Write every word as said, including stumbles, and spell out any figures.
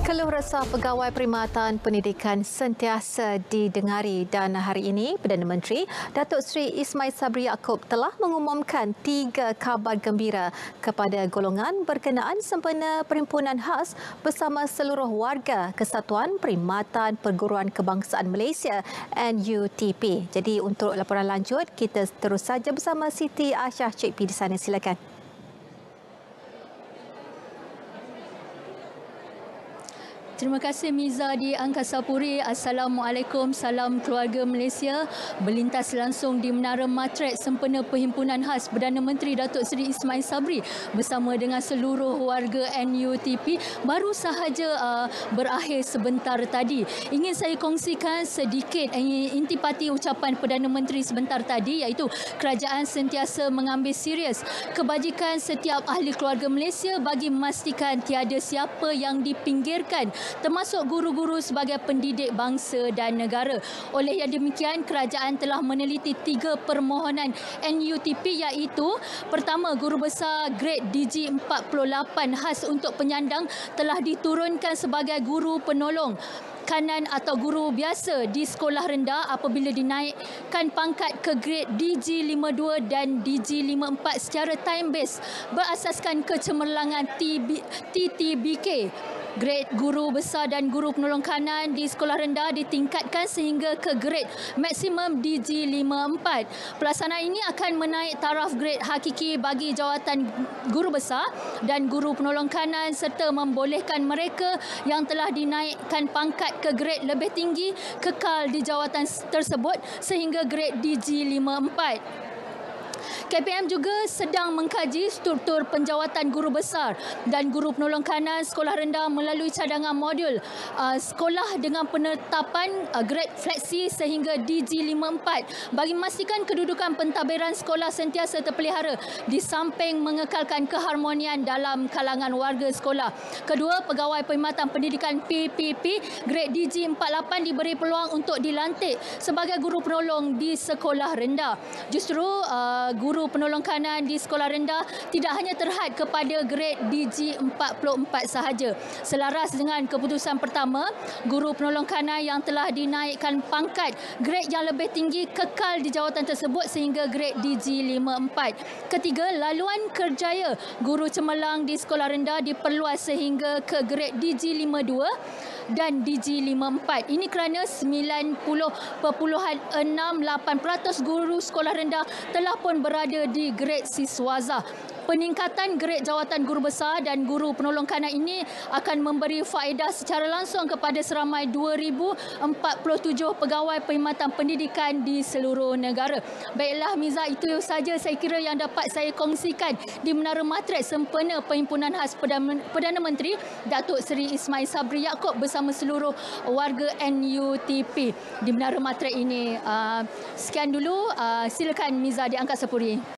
Keluh resah pegawai perkhidmatan pendidikan sentiasa didengari dan hari ini Perdana Menteri Datuk Seri Ismail Sabri Yaakob telah mengumumkan tiga khabar gembira kepada golongan berkenaan sempena Perhimpunan Khas bersama seluruh warga Kesatuan Perkhidmatan Perguruan Kebangsaan Malaysia N U T P. Jadi untuk laporan lanjut kita terus saja bersama Siti Aisyah Cik P di sana, silakan. Terima kasih Miza di Angkasa Puri. Assalamualaikum, salam keluarga Malaysia. Berlintas langsung di Menara Matret sempena Perhimpunan Khas Perdana Menteri Datuk Seri Ismail Sabri bersama dengan seluruh warga N U T P baru sahaja uh, berakhir sebentar tadi. Ingin saya kongsikan sedikit uh, intipati ucapan Perdana Menteri sebentar tadi, iaitu kerajaan sentiasa mengambil serius kebajikan setiap ahli keluarga Malaysia bagi memastikan tiada siapa yang dipinggirkan, termasuk guru-guru sebagai pendidik bangsa dan negara. Oleh yang demikian, kerajaan telah meneliti tiga permohonan N U T P, iaitu pertama, guru besar grade D G empat puluh lapan khas untuk penyandang telah diturunkan sebagai guru penolong kanan atau guru biasa di sekolah rendah apabila dinaikkan pangkat ke grade D G lima puluh dua dan D G lima puluh empat secara time base berasaskan kecemerlangan T T B K. Grade guru besar dan guru penolong kanan di sekolah rendah ditingkatkan sehingga ke grade maksimum D G lima puluh empat. Pelaksanaan ini akan menaik taraf grade hakiki bagi jawatan guru besar dan guru penolong kanan serta membolehkan mereka yang telah dinaikkan pangkat ke grade lebih tinggi kekal di jawatan tersebut sehingga grade D G lima puluh empat. K P M juga sedang mengkaji struktur penjawatan guru besar dan guru penolong kanan sekolah rendah melalui cadangan modul uh, sekolah dengan penetapan uh, grade fleksi sehingga D G lima puluh empat bagi memastikan kedudukan pentadbiran sekolah sentiasa terpelihara di samping mengekalkan keharmonian dalam kalangan warga sekolah. Kedua, pegawai perkhidmatan pendidikan P P P grade D G empat puluh lapan diberi peluang untuk dilantik sebagai guru penolong di sekolah rendah. Justru uh, guru Guru penolong kanan di sekolah rendah tidak hanya terhad kepada grade D G empat puluh empat sahaja. Selaras dengan keputusan pertama, guru penolong kanan yang telah dinaikkan pangkat grade yang lebih tinggi kekal di jawatan tersebut sehingga grade D G lima puluh empat. Ketiga, laluan kerjaya guru cemerlang di sekolah rendah diperluas sehingga ke grade D G lima puluh dua dan D G lima puluh empat. Ini kerana sembilan puluh perpuluhan enam lapan peratus guru sekolah rendah telah pun berada di grade siswaza. Peningkatan grade jawatan guru besar dan guru penolong kanan ini akan memberi faedah secara langsung kepada seramai dua ribu empat puluh tujuh pegawai perkhidmatan pendidikan di seluruh negara. Baiklah Miza, itu saja saya kira yang dapat saya kongsikan di Menara Matret sempena Perhimpunan Khas Perdana Menteri Datuk Seri Ismail Sabri Yaakob bersama seluruh warga N U T P di Menara Matret ini. Uh, sekian dulu, uh, silakan Miza di Angkasa Puri.